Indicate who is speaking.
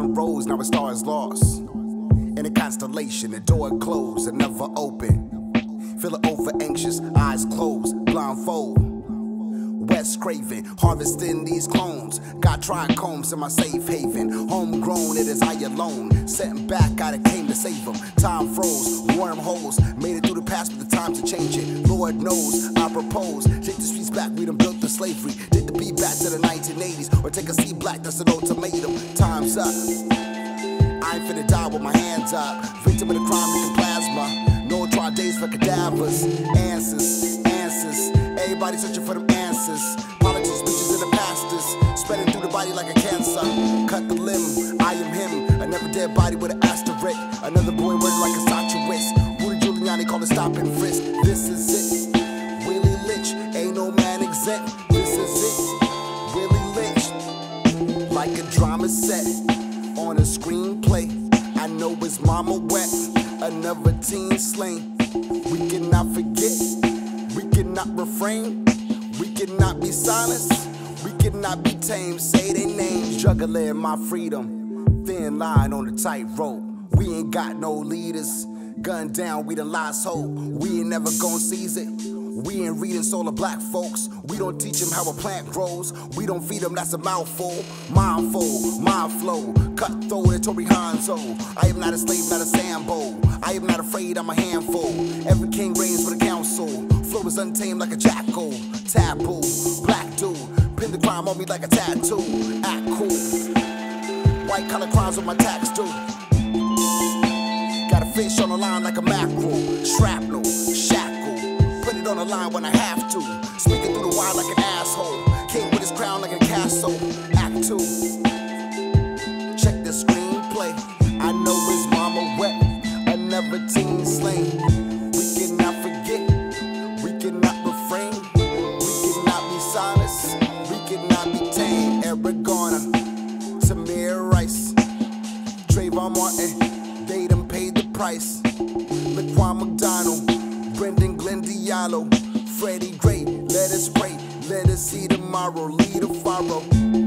Speaker 1: sun rose, now a star is lost. In a constellation, the door closed and never open. Feeling over anxious, eyes closed, blindfold. Wes Craven, harvesting these clones. Got trichomes in my safe haven. Homegrown, it is I alone. Setting back, I came to save them. Time froze, wormholes. Made it through the past, but the time to change it. Lord knows, I propose. Take the streets back, we done built the slavery. Take the beat back to the 1980s. Or take a C black, that's an ultimatum. Time's up. I ain't finna die with my hands up. Victim of the crime, making plasma. No try days for cadavers. Answers. Everybody searching for them answers. Politics, bitches, and the pastors. Spreading through the body like a cancer. Cut the limb, I am him. A never dead body with an asterisk. Another boy murdered like a Auschwitz. Rudy Gulliani called it Stop and Frisk. This is it. Willie Lynch, ain't no man exempt. This is it. Willie Lynch. Like a drama set on a screenplay. I know his mama wept. Another teen slain. We cannot forget. We cannot refrain, we cannot be silenced, we cannot be tamed. Say their names, juggling my freedom. Thin line on the tightrope. We ain't got no leaders. Gunned down, we done lost hope. We ain't never gon' seize it. We ain't reading soul of black folks. We don't teach them how a plant grows. We don't feed them, that's a mouthful. Mindful, mind flow. Cutthroat and Tory Hanzo. I am not a slave, not a Sambo. I am not afraid, I'm a handful. Every king reigns with a council. Flow is untamed like a jackal. Taboo, black dude. Pin the crime on me like a tattoo. Act cool. White collar crimes with my tax due. Got a fish on the line like a mackerel. Shrapnel, shackle. Put it on the line when I have to. Speaking through the wire like an asshole. King with his crown like a castle. Act 2. Check the screenplay. I know his mama wept. Another teen slain. We cannot forget. We cannot refrain. We cannot be silenced. We cannot be tamed. Eric Garner, Samir Rice, Trayvon Martin. They done paid the price. Laquan McDonald, Brendan Glenn Diallo, Freddie Gray. Let us pray. Let us see tomorrow. Lead a follow.